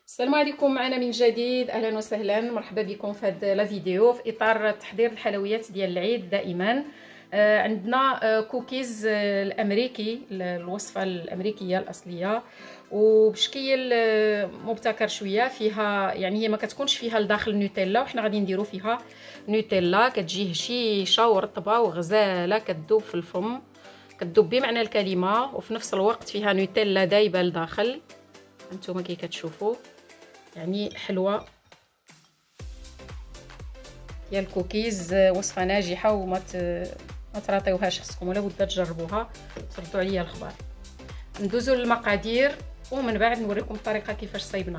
السلام عليكم، معنا من جديد. اهلا وسهلا، مرحبا بكم في هذه لا فيديو في اطار تحضير الحلويات ديال العيد. دائما عندنا كوكيز الامريكي، الوصفه الامريكيه الاصليه، وبشكل مبتكر شويه. فيها يعني هي ما كتكونش فيها لداخل نوتيلا، وحنا غادي نديرو فيها نوتيلا. كتجي هشيشه ورطبه وغزاله، كتذوب في الفم، كتذوب بمعنى الكلمه، وفي نفس الوقت فيها نوتيلا دايبه لداخل. انتما كي كتشوفوا يعني حلوه ديال الكوكيز. وصفه ناجحه وما تراطيوهاش، خصكم ولا بد تجربوها تردوا عليا الخبر. ندوزو للمقادير ومن بعد نوريكم الطريقه كيفاش صايبناها.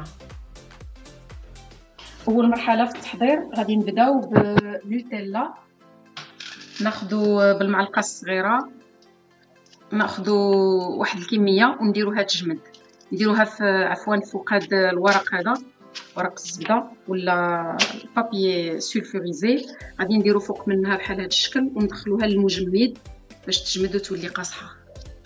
اول مرحله في التحضير غادي نبداو بنوتيلا. ناخذوا بالمعلقه الصغيره، ناخذوا واحد الكميه ونديروها تجمد، نديروها في عفوا فوق هذا الورق، هذا ورق الزبده ولا البابي سولفوريزي. غادي نديرو فوق منها بحال هذا الشكل وندخلوها للمجمد باش تجمد وتولي قاصحه.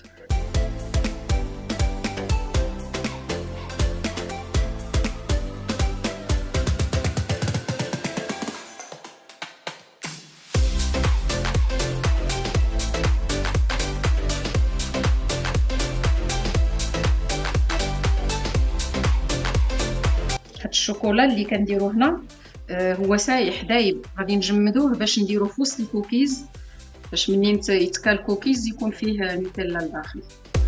الشوكولا اللي كنديرو هنا هو سايح دايب، غادي نجمدوه باش نديرو في وسط الكوكيز، باش منين يتكال الكوكيز يكون فيه نوتيلا لداخل.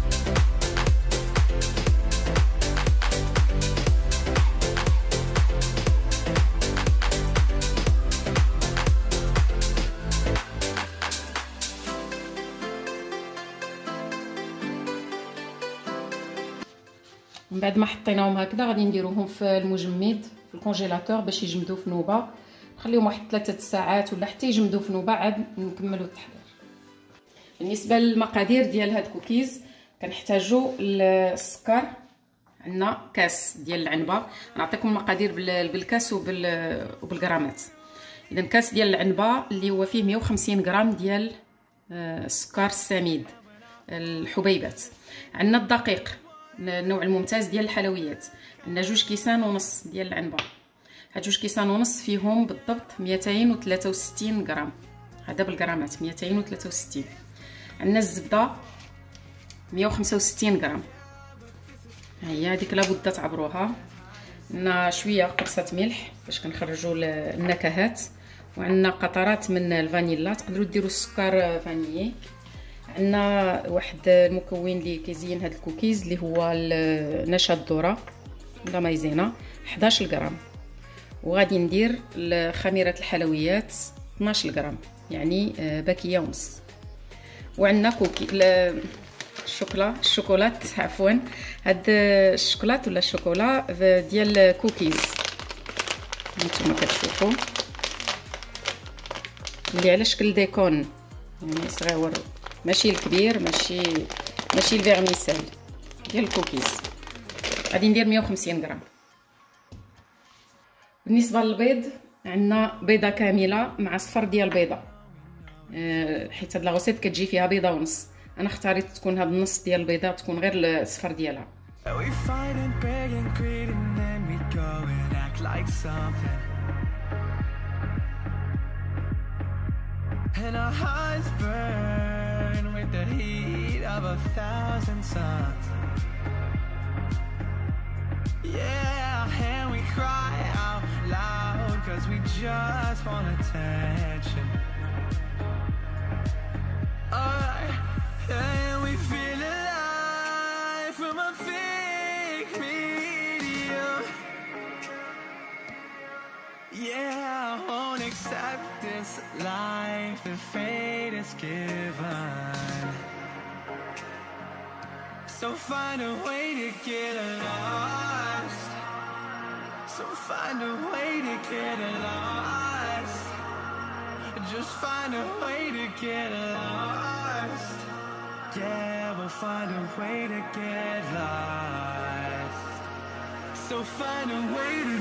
من بعد ما حطيناهم هكذا غادي نديروهم في المجمد في الكونجيلاتور باش يجمدوا في نوبه. نخليهم واحد 3 ساعات ولا حتى يجمدوا في نوبه، عاد نكملوا التحضير. بالنسبه للمقادير ديال هاد الكوكيز كنحتاجوا السكر. عندنا كاس ديال العنبه، نعطيكم المقادير بالكاس وبالغرامات. اذا كاس ديال العنبه اللي هو فيه 150 غرام ديال السكر السميد الحبيبات. عندنا الدقيق، النوع الممتاز ديال الحلويات، عندنا 2 كيسان ونص ديال العنبه. هاد 2 كيسان ونص فيهم بالضبط 263 غرام، هذا بالغرامات 263. عندنا الزبده 165 غرام، ها هي هذيك لابد تعبروها. عندنا شويه قرصه ملح باش كنخرجوا النكهات، وعندنا قطرات من الفانيلا، تقدروا ديروا السكر فانيي. عندنا واحد المكون اللي كيزين هاد الكوكيز اللي هو نشا الذره ولا مايزينا 11 غرام، وغادي ندير خميره الحلويات 12 غرام، يعني باكيه ونص. وعندنا كوكي الشوكولات عفوا، هاد الشوكولات ولا الشوكولا ديال الكوكيز نتوما كتشوفوا اللي على شكل ديكون، يعني صغيور، ماشي الكبير، ماشي الفيرميسيل ديال الكوكيز. غادي ندير 150 غرام. بالنسبه للبيض عندنا بيضه كامله مع صفر ديال البيضه، حيت هاد لاغوسيت كتجي فيها بيضه ونص. انا اختاريت تكون هاد النص ديال البيضه تكون غير الصفر ديالها. And our hearts burn with the heat of 1,000 suns. Yeah, and we cry out loud 'cause we just want attention. And we feel alive from a fake medium. Yeah, I won't accept this life that fate has given. So find a way to get lost. So find a way to get lost. Just find a way to get lost. Yeah, we'll find a way to get lost. So find a way to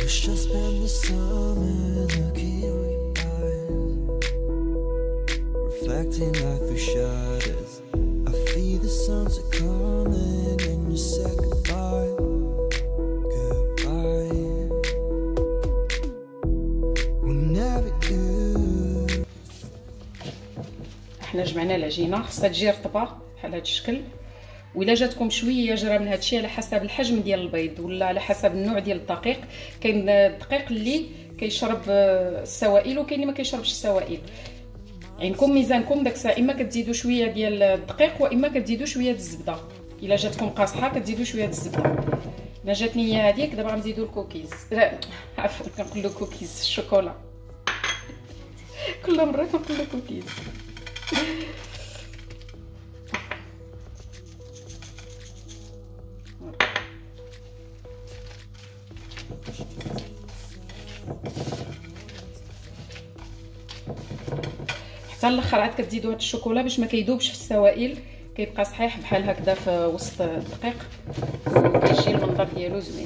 Wish I spent the summer looking in your eyes, reflecting light through shadows. I feel the suns are coming and you said goodbye, goodbye. We'll never do. احنا جمعنا العجينه، خصها تجي رطبه بحال هذا الشكل. وإلا جاتكم شويه جرى من هذا الشيء على حسب الحجم ديال البيض ولا على حسب النوع ديال الدقيق. كاين الدقيق اللي كيشرب السوائل وكاين اللي ما كيشربش السوائل. عينكم ميزانكم داك الساعه، اما كتزيدوا شويه ديال الدقيق واما كتزيدوا شويه ديال الزبده. الا جاتكم قاصحه كتزيدوا شويه ديال الزبده. انا جاتني هي هذيك، دابا غنزيدوا الكوكيز. لا عفوا كنقول له كوكيز الشوكولا. كل مره كنقول له كوكيز. حتى الاخر عاد كتزيدوا هاد الشوكولا باش ما كيذوبش في السوائل، كيبقى صحيح بحال هكذا في وسط الدقيق وكيجي المنظر ديالو زوين.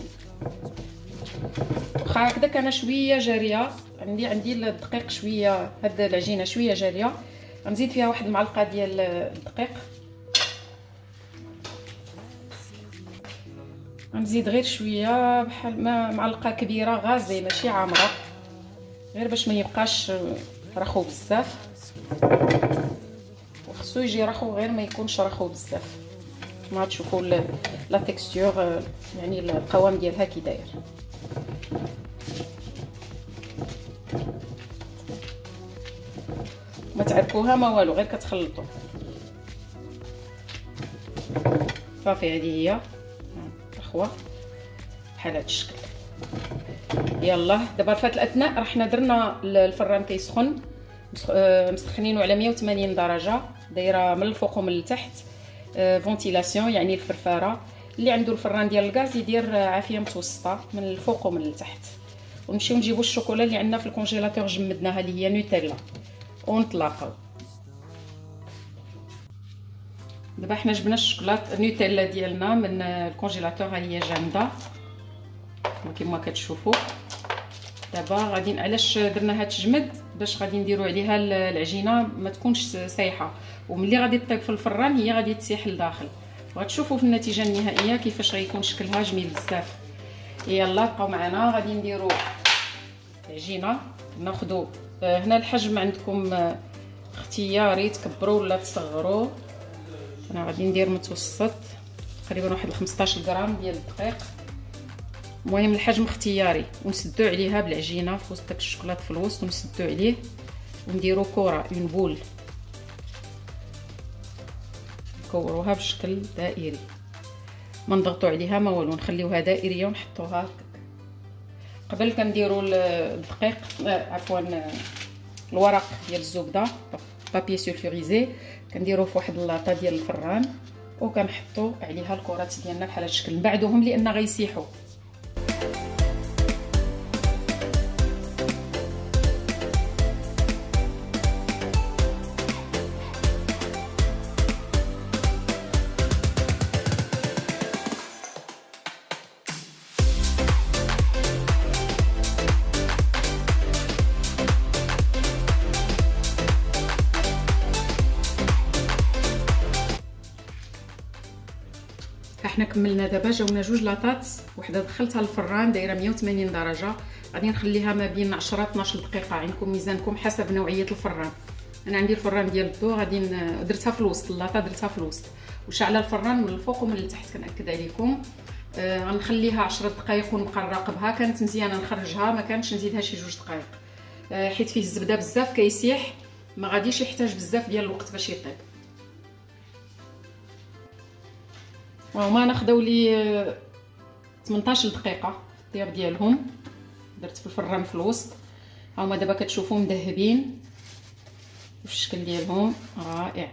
واخا هكذاك انا شويه جاريه، عندي الدقيق شويه، هاد العجينه شويه جاريه، غنزيد فيها واحد المعلقه ديال الدقيق. غنزيد غير شويه بحال ما معلقه كبيره غازي ماشي عامره، غير باش ما يبقاش رخو بزاف. وخصو يجي رخو غير ما يكونش رخو بزاف. كما تشوفوا لا تيكستور، يعني القوام ديالها كي داير. ما تعركوها ما والو، غير كتخلطوا صافي. هذه هي اخوه بحال هذا الشكل. يلا دابا في هذه الاثناء راه حنا درنا الفران كيسخن، مسخنينه على 180 درجه، دايره من الفوق ومن التحت فونتيلاسيون، يعني الفرفاره. اللي عنده الفران ديال الغاز يدير عافيه متوسطه من الفوق ومن التحت. ونمشيو نجيبوا الشوكولا اللي عندنا في الكونجيلاتور جمدناها اللي هي نوتيلا ونطلقوا. دابا حنا جبنا الشوكولاط نوتيلا ديالنا من الكونجيلاتور، ها هي جامده كما كتشوفوا. دابا غادي، علاش درناها تجمد؟ باش غادي نديروا عليها العجينه ما تكونش سايحه، وملي غادي تطيب في الفران هي غادي تسيح لداخل. وغتشوفوا في النتيجه النهائيه كيفاش غيكون شكلها جميل بزاف. يلا بقاو معنا، غادي نديروا العجينه. ناخذوا هنا الحجم عندكم اختياري، تكبروا ولا تصغروا. انا غادي ندير متوسط، تقريبا واحد 15 غرام ديال الدقيق. المهم الحجم اختياري، ونسدوا عليها بالعجينه في وسط داك الشوكولاط في الوسط، ونسدوا عليه ونديروا كره اون بول، نكوروها بشكل دائري، ما نضغطوا عليها ما والو، نخليوها دائريه ونحطوها هكا. قبل كنديروا الدقيق عفوا الورق ديال الزبده بابي سولفوريزي، كنديروه في واحد اللاطه ديال الفران وكنحطوا عليها الكرات ديالنا بحال هذا الشكل، نبعدوهم لان غيسيحوا. احنا كملنا دابا، جاونا جوج لاطات، وحده دخلتها للفران دايره 180 درجه، غادي نخليها ما بين 10 12 دقيقه، عندكم ميزانكم حسب نوعيه الفران. انا عندي الفران ديال الضو، غادي درتها في الوسط، اللاطه درتها في الوسط، وشعله الفران من الفوق ومن التحت كنأكد عليكم. غنخليها 10 دقائق ونبقى نراقبها. كانت مزيانه نخرجها، ما كانش نزيدها شي 2 دقائق، حيت فيه الزبده بزاف كيسيح، ما غاديش يحتاج بزاف ديال الوقت باش يطيب. وهما ناخذوا لي 18 دقيقه في الطياب ديالهم. درت في الفران في الوسط، هما دابا كتشوفوا مذهبين وفي الشكل ديالهم رائع.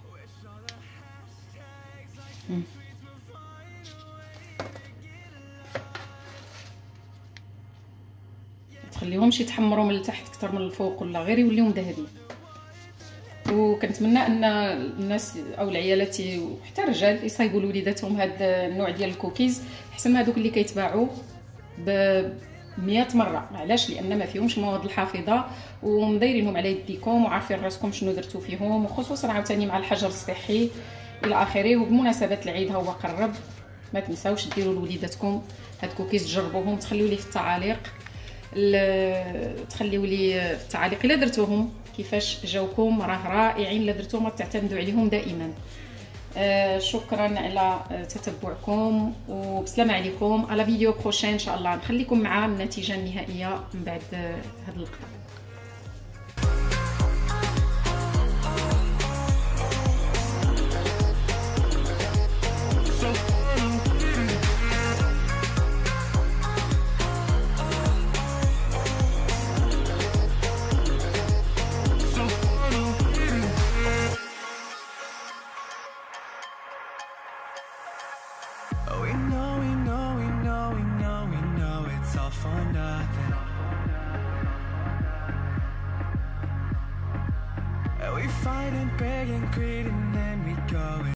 تخليهمش يتحمروا من التحت اكثر من الفوق ولا غير يوليو مذهبين. وكنتمنى ان الناس او العيالات وحتى الرجال يصايبوا لوليداتهم هذا النوع ديال الكوكيز، احسن من هذوك اللي كيتباعوا 100 مره. علاش؟ لان ما فيهمش المواد الحافظه ومدايرينهم على يديكم وعارفين راسكم شنو درتوا فيهم، وخصوصا عاوتاني مع الحجر الصحي الى اخره. وبمناسبه العيد ها هو قرب، ما تنساوش ديروا لوليداتكم هاد كوكيز، تجربوهم، تخليو لي في التعاليق في التعاليق الا درتوهم كيفاش جاوكم. راه رائعين الا درتوهم، تعتمدوا عليهم دائما. شكرا على تتبعكم وبسلامه عليكم. على فيديو بروشين ان شاء الله نخليكم مع النتيجه النهائيه من بعد هذا اللقاء. It's all for nothing. We fight and beg and greed and then we go